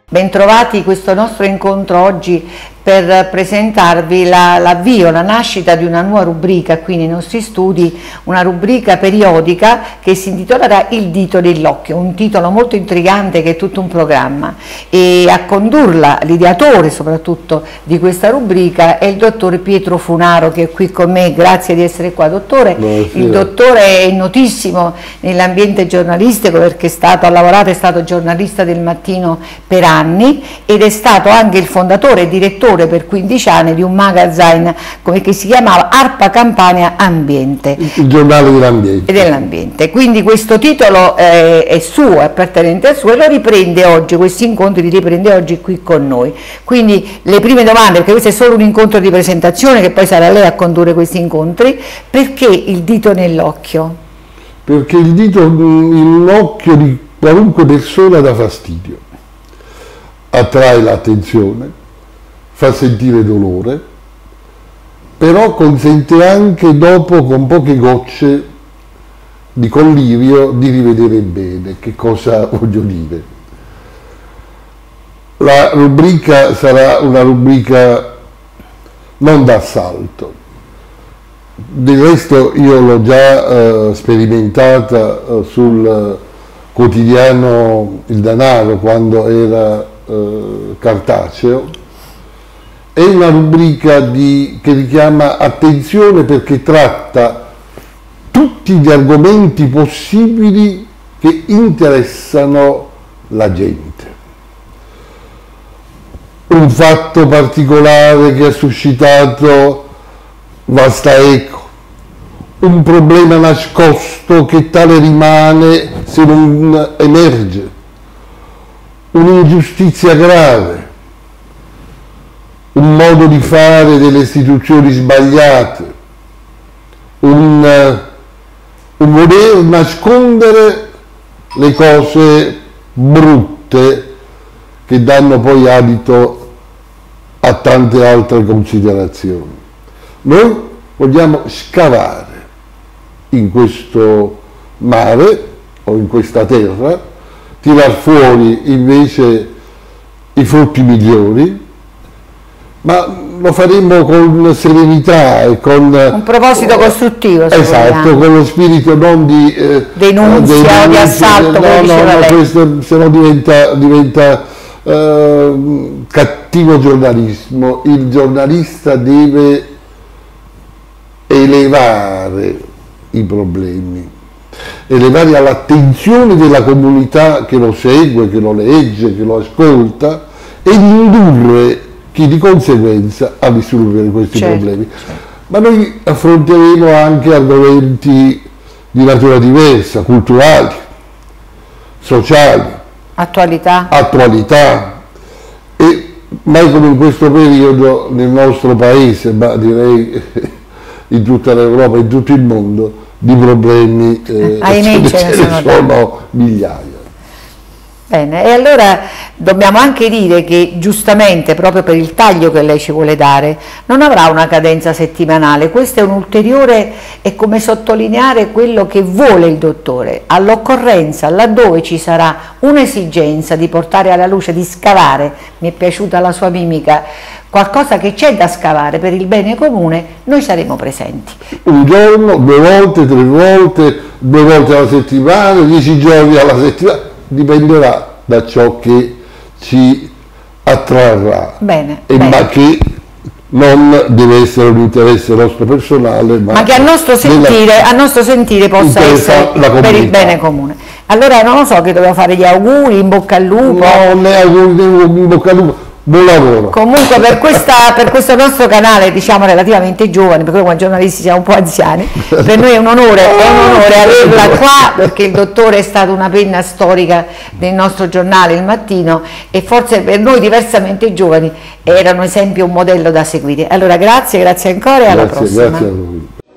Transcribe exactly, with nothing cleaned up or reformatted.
Bentrovati questo nostro incontro oggi per presentarvi l'avvio, la, la nascita di una nuova rubrica qui nei nostri studi, una rubrica periodica che si intitolerà Il dito dell'occhio, un titolo molto intrigante che è tutto un programma, e a condurla, l'ideatore soprattutto di questa rubrica, è il dottor Pietro Funaro, che è qui con me. Grazie di essere qua, dottore. Buonasera. Il dottore è notissimo nell'ambiente giornalistico perché è stato, ha lavorato, è stato giornalista del Mattino per anni ed è stato anche il fondatore e direttore per quindici anni di un magazine come che si chiamava Arpa Campania Ambiente, il, il giornale dell'ambiente. dell'ambiente. Quindi questo titolo eh, è suo, è appartenente al suo, e lo riprende oggi, questi incontri li riprende oggi qui con noi. Quindi le prime domande, perché questo è solo un incontro di presentazione, che poi sarà lei a condurre questi incontri: perché il dito nell'occhio? Perché il dito nell'occhio di qualunque persona dà fastidio, attrae l'attenzione, fa sentire dolore, però consente anche, dopo, con poche gocce di collirio, di rivedere bene. Che cosa voglio dire? La rubrica sarà una rubrica non d'assalto. Del resto io l'ho già eh, sperimentata eh, sul quotidiano Il Danaro, quando era eh, cartaceo. È una rubrica di, che richiama attenzione perché tratta tutti gli argomenti possibili che interessano la gente. Un fatto particolare che ha suscitato vasta eco, un problema nascosto che tale rimane se non emerge, un'ingiustizia grave, un modo di fare delle istituzioni sbagliate, un, un voler nascondere le cose brutte che danno poi adito a tante altre considerazioni. Noi vogliamo scavare in questo mare o in questa terra, tirar fuori invece i frutti migliori, ma lo faremo con serenità e con un proposito costruttivo, se esatto, vogliamo, con lo spirito non di eh, denunzia o di assalto, no, no, no, questo se no diventa, diventa eh, cattivo giornalismo. Il giornalista deve elevare i problemi, elevare all'attenzione della comunità che lo segue, che lo legge, che lo ascolta, e indurre chi di conseguenza a risolvere questi certo, problemi. Certo. Ma noi affronteremo anche argomenti di natura diversa, culturali, sociali, attualità, attualità e mai come in questo periodo nel nostro paese, ma direi in tutta l'Europa, in tutto il mondo, di problemi eh, ahimè, ce ne sono, sono migliaia. Bene, e allora dobbiamo anche dire che giustamente, proprio per il taglio che lei ci vuole dare, non avrà una cadenza settimanale. Questo è un ulteriore, è come sottolineare quello che vuole il dottore. All'occorrenza, laddove ci sarà un'esigenza di portare alla luce, di scavare, mi è piaciuta la sua mimica, qualcosa che c'è da scavare per il bene comune, noi saremo presenti. Un giorno, due volte, tre volte, due volte alla settimana, dieci giorni alla settimana, dipenderà da ciò che ci attrarrà. Bene, e bene. Ma che non deve essere un interesse nostro personale, ma, ma che a nostro sentire, a nostro sentire possa essere per il bene comune. Allora non lo so, che dobbiamo fare gli auguri, in bocca al lupo. No, ne auguri, in bocca al lupo. Buon lavoro. Comunque per, questa, per questo nostro canale, diciamo relativamente giovane, perché noi come giornalisti siamo un po' anziani, per noi è un onore, è un onore averla qua, perché il dottore è stato una penna storica del nostro giornale Il Mattino, e forse per noi diversamente giovani era un esempio, un modello da seguire. Allora grazie, grazie ancora e alla Grazie, prossima. grazie a voi.